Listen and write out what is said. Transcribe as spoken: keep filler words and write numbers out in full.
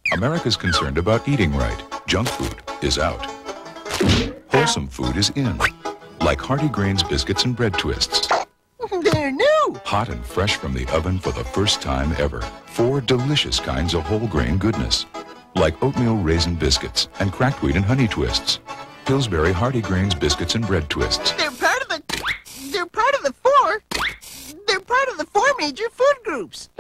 America's concerned about eating right. Junk food is out. Wholesome food is in. Like Hearty Grains biscuits and bread twists. They're new! Hot and fresh from the oven for the first time ever. Four delicious kinds of whole grain goodness. Like oatmeal raisin biscuits and cracked wheat and honey twists. Pillsbury Hearty Grains biscuits and bread twists. They're part of the... They're part of the four... They're part of the four major food groups.